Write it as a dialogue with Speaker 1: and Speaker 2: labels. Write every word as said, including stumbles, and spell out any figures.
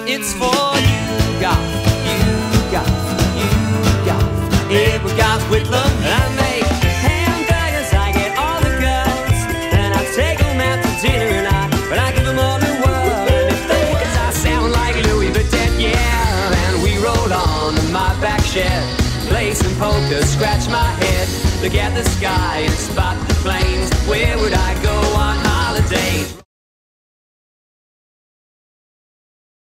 Speaker 1: It's for you, Gough, you, Gough, you, Gough. Yeah, we got Whitlam, and I make hamburgers. I get all the girls, and I take them out to dinner, and I, but I give them all the world. And if they was, I sound like Louis Burdett, yeah. And we roll on to my back shed, play some poker, scratch my head, look at the sky and spot the planes. Where would I go